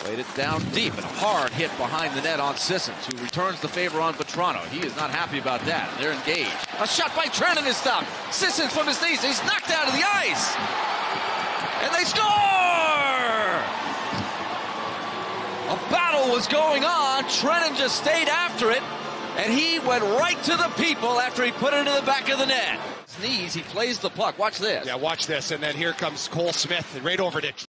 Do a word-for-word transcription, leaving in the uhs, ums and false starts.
Laid it down deep and a hard hit behind the net on Sissons, who returns the favor on Vatrano. He is not happy about that. They're engaged. A shot by Trenin is stopped. Sissons from his knees. He's knocked out of the ice. And they score! A battle was going on. Trenin just stayed after it. And he went right to the people after he put it in the back of the net. His knees, he plays the puck. Watch this. Yeah, watch this. And then here comes Cole Smith right over to